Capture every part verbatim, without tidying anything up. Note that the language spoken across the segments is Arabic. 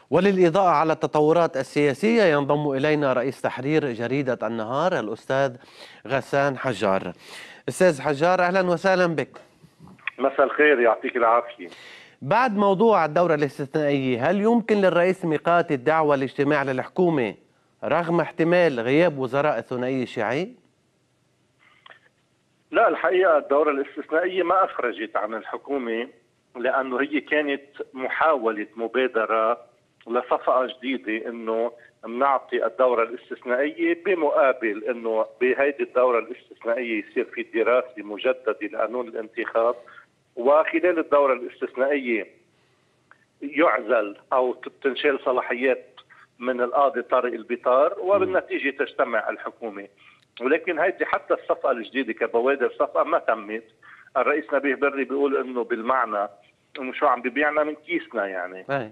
وللإضاءة على التطورات السياسية ينضم إلينا رئيس تحرير جريدة النهار الأستاذ غسان حجار. أستاذ حجار، أهلا وسهلا بك. مساء الخير، يعطيك العافية. بعد موضوع الدورة الاستثنائية، هل يمكن للرئيس ميقاتي الدعوة لاجتماع للحكومة رغم احتمال غياب وزراء الثنائية الشيعي؟ لا، الحقيقة الدورة الاستثنائية ما أفرجت عن الحكومة، لأنه هي كانت محاولة مبادرة لصفقة جديدة إنه بنعطي الدورة الاستثنائية بمقابل إنه بهيدي الدورة الاستثنائية يصير في دراسة مجددة لقانون الانتخاب، وخلال الدورة الاستثنائية يعزل أو تنشال صلاحيات من القاضي طارق البيطار، وبالنتيجة تجتمع الحكومة. ولكن هيدي حتى الصفقة الجديدة كبوادر صفقة ما تمت. الرئيس نبيه بري بيقول إنه بالمعنى إنه شو عم ببيعنا من كيسنا، يعني أي.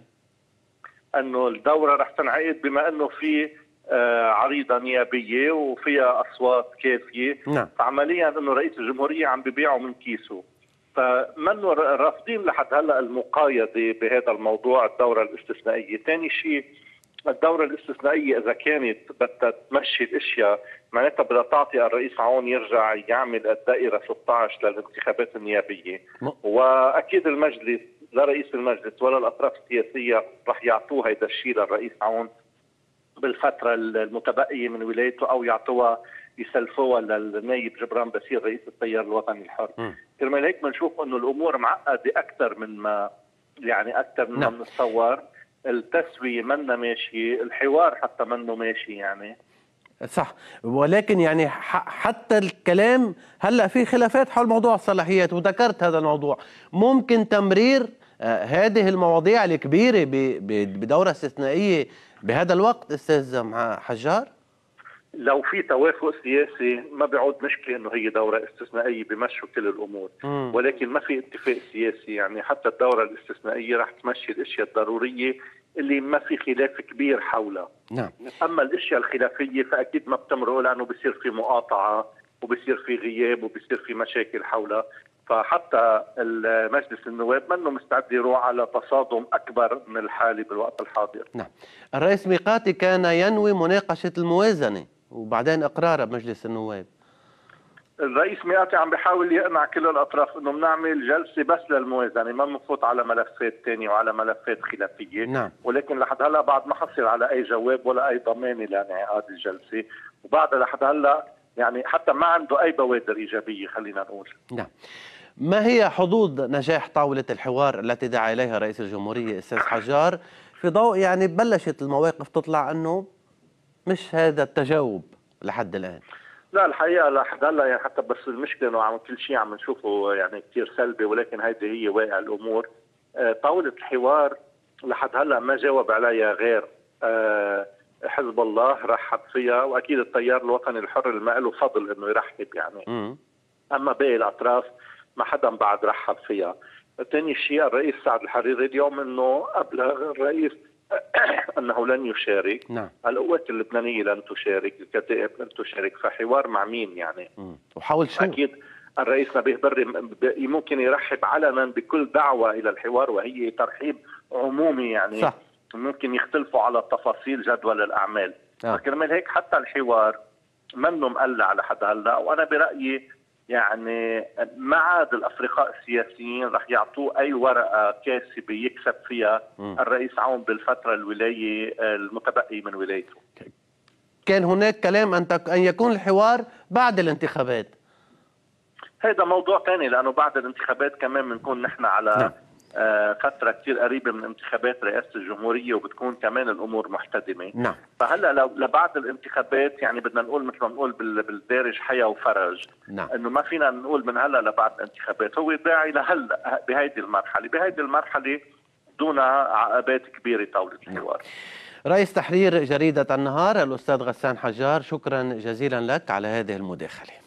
انه الدوره رح تنعقد بما انه في آه عريضه نيابيه وفيها اصوات كافيه. نعم. فعمليا انه رئيس الجمهوريه عم ببيعه من كيسه، فمنه رافضين لحد هلا المقايضه بهذا الموضوع الدوره الاستثنائيه. ثاني شيء، الدوره الاستثنائيه اذا كانت بدها تمشي الاشياء معناتها بدها تعطي الرئيس عون يرجع يعمل الدائره ستة عشر للانتخابات النيابيه، م... واكيد المجلس لا رئيس المجلس ولا الاطراف السياسيه رح يعطوه هيدا الشيء للرئيس عون بالفتره المتبقيه من ولايته، او يعطوها يسلفوها للنايب جبران باسيل رئيس التيار الوطني الحر. كرمال هيك بنشوف انه الامور معقده اكثر من ما يعني اكثر من ما بنتصور. التسويه منا ماشي، الحوار حتى منه ماشي يعني. صح، ولكن يعني حتى الكلام هلا في خلافات حول موضوع الصلاحيات، وذكرت هذا الموضوع. ممكن تمرير آه هذه المواضيع الكبيره بدوره استثنائيه بهذا الوقت استاذ حجار؟ لو في توافق سياسي ما بيعود مشكله انه هي دوره استثنائيه بمشوا كل الامور، م. ولكن ما في اتفاق سياسي. يعني حتى الدوره الاستثنائيه رح تمشي الاشياء الضروريه اللي ما في خلاف كبير حولها. نعم. اما الاشياء الخلافيه فاكيد ما بتمرق، لانه بصير في مقاطعه وبصير في غياب وبصير في مشاكل حولها. فحتى مجلس النواب منه مستعد يروح على تصادم اكبر من الحالي بالوقت الحاضر. نعم. الرئيس ميقاتي كان ينوي مناقشه الموازنه وبعدين اقرارها بمجلس النواب. الرئيس ميقاتي عم بيحاول يقنع كل الاطراف انه بنعمل جلسه بس للموازنه، ما بنفوت على ملفات ثانيه وعلى ملفات خلافيه. نعم. ولكن لحد هلا بعد ما حصل على اي جواب ولا اي ضمانه لانعقاد الجلسه، وبعد لحد هلا يعني حتى ما عنده اي بوادر ايجابيه خلينا نقول. نعم. ما هي حظوظ نجاح طاوله الحوار التي دعا اليها رئيس الجمهوريه استاذ حجار، في ضوء يعني بلشت المواقف تطلع انه مش هذا التجاوب لحد الان؟ لا، الحقيقه لحد هلا يعني حتى بس المشكله انه عم كل شيء عم نشوفه يعني كثير سلبي، ولكن هيدي هي واقع الامور. آه طاوله الحوار لحد هلا ما جاوب عليها غير آه حزب الله رحب فيها، واكيد التيار الوطني الحر اللي ما له فضل انه يرحب يعني. م. اما باقي الاطراف ما حدا بعد رحب فيها. ثاني شيء، الرئيس سعد الحريري اليوم انه ابلغ الرئيس انه لن يشارك. نعم. القوات اللبنانيه لن تشارك، الكتائب لن تشارك، فحوار مع مين يعني؟ مم. وحاول شو؟ اكيد الرئيس نبيه بري ممكن يرحب علنا بكل دعوه الى الحوار، وهي ترحيب عمومي يعني. صح. ممكن يختلفوا على تفاصيل جدول الاعمال. آه. فكرمال هيك حتى الحوار منه مقلع لحد هلا، وانا برايي يعني ما عاد الافرقاء السياسيين رح يعطوه اي ورقه كاسبه يكسب فيها م. الرئيس عون بالفتره الولايه المتبقي من ولايته. كان هناك كلام ان ان يكون الحوار بعد الانتخابات. هذا موضوع ثاني، لانه بعد الانتخابات كمان بنكون نحن على نعم. آه فتره كثير قريبه من انتخابات رئاسه الجمهوريه، وبتكون كمان الامور محتدمه. نعم. فهلا لو لبعد الانتخابات يعني بدنا نقول مثل ما بنقول بالدارج حياه وفرج. نعم. انه ما فينا نقول من هلا لبعد الانتخابات، هو داعي لهلا بهيدي المرحله، بهيدي المرحله دون عقبات كبيره طاوله الحوار. نعم. رئيس تحرير جريده النهار الاستاذ غسان حجار، شكرا جزيلا لك على هذه المداخله.